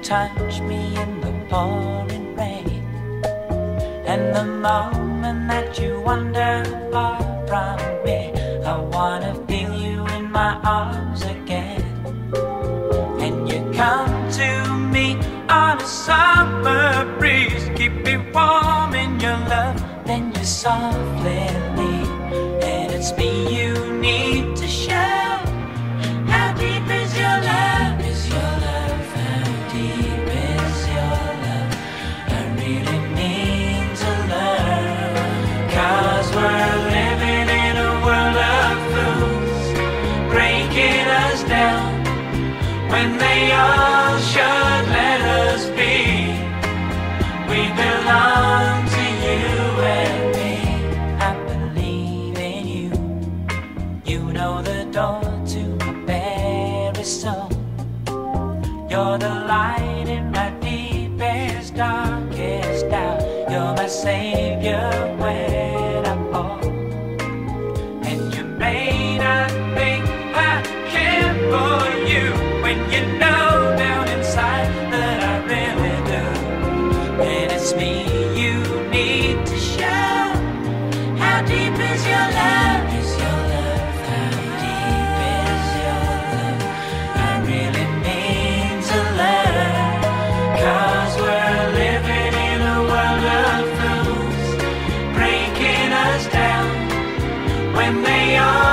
touch me in the pouring rain, and the moment that you wander far from me, I wanna feel you in my arms again. And you come to me on a summer breeze, keep me warm in your love, then you softly leave. And it's me you need to show. How deep is your love? Is your love? How deep is your love? I really need to learn. 'Cause we're living in a world of fools, breaking us down when they all should let us be. We belong to you and me. I believe in you. You know the door to my very soul. You're the light in my deepest, darkest doubt. You're my savior when I fall. And you may not think I care for you, when you know down inside that I really do. And it's me you need to show. How deep is your love? Is your love? How deep is your love? I really need to learn. 'Cause we're living in a world of fools, breaking us down when they all